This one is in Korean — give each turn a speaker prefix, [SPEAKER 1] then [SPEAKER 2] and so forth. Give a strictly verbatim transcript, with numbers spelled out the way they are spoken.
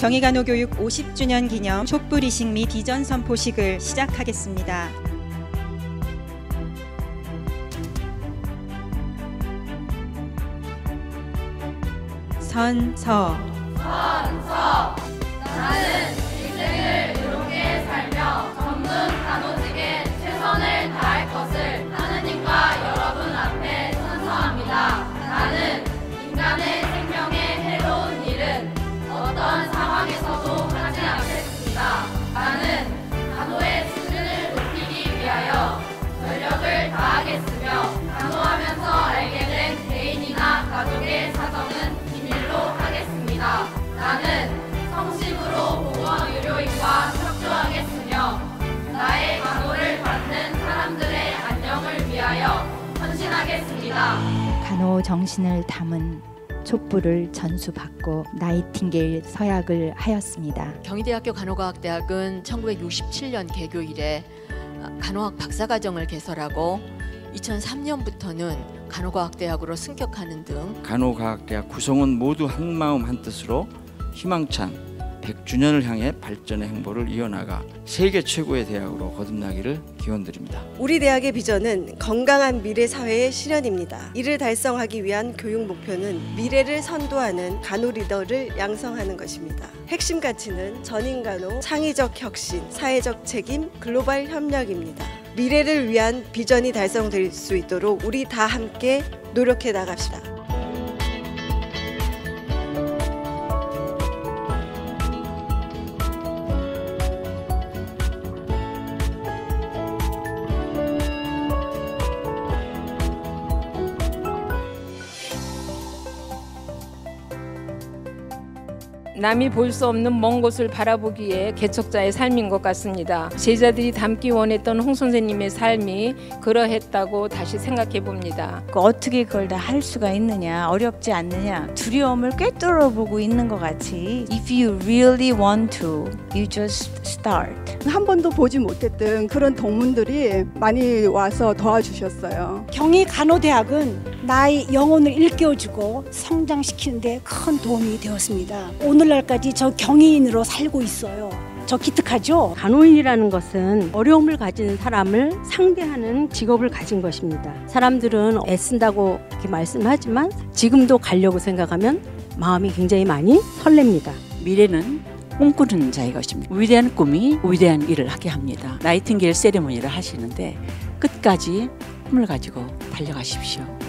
[SPEAKER 1] 경희간호교육 오십 주년 기념 촛불 이식 및 비전 선포식을 시작하겠습니다. 선서.
[SPEAKER 2] 선서. 나는 인생을 의롭게 살며 전문 간호직에 최선을 다할 것을 하느님과 여러분 앞에 선서합니다. 나는 인간의 생명에 해로운 일은 어떤 상황에서도 하지 않겠습니다. 나는 간호의 수준을 높이기 위하여 전력을 다하겠으며 간호하면서 알게 된 개인이나 가족의 사정은 비밀로 하겠습니다. 나는 성심으로 보건의료인과 협조하겠으며 나의 간호를 받는 사람들의 안녕을 위하여 헌신하겠습니다.
[SPEAKER 3] 간호 정신을 담은 촛불을 전수받고 나이팅게일 서약을 하였습니다.
[SPEAKER 4] 경희대학교 간호과학대학은 천구백육십칠 년 개교 이래 간호학 박사과정을 개설하고 이천삼 년부터는 간호과학대학으로 승격하는 등
[SPEAKER 5] 간호과학대학 구성원 모두 한마음 한뜻으로 희망찬 백 주년을 향해 발전의 행보를 이어나가 세계 최고의 대학으로 거듭나기를 기원드립니다.
[SPEAKER 6] 우리 대학의 비전은 건강한 미래 사회의 실현입니다. 이를 달성하기 위한 교육 목표는 미래를 선도하는 간호 리더를 양성하는 것입니다. 핵심 가치는 전인간호, 창의적 혁신, 사회적 책임, 글로벌 협력입니다. 미래를 위한 비전이 달성될 수 있도록 우리 다 함께 노력해 나갑시다.
[SPEAKER 7] 남이 볼 수 없는 먼 곳을 바라보기에 개척자의 삶인 것 같습니다. 제자들이 담기 원했던 홍 선생님의 삶이 그러했다고 다시 생각해 봅니다.
[SPEAKER 8] 어떻게 그걸 다 할 수가 있느냐, 어렵지 않느냐, 두려움을 꿰뚫어 보고 있는 것 같이 If you really want to, you just start.
[SPEAKER 9] 한 번도 보지 못했던 그런 동문들이 많이 와서 도와주셨어요.
[SPEAKER 10] 경희간호대학은 나의 영혼을 일깨워주고 성장시키는 데 큰 도움이 되었습니다. 오늘날까지 저 경희인으로 살고 있어요. 저 기특하죠?
[SPEAKER 11] 간호인이라는 것은 어려움을 가진 사람을 상대하는 직업을 가진 것입니다. 사람들은 애쓴다고 이렇게 말씀하지만 지금도 가려고 생각하면 마음이 굉장히 많이 설렙니다.
[SPEAKER 12] 미래는 꿈꾸는 자의 것입니다. 위대한 꿈이 위대한 일을 하게 합니다. 나이팅게일 세리머니를 하시는데 끝까지 꿈을 가지고 달려가십시오.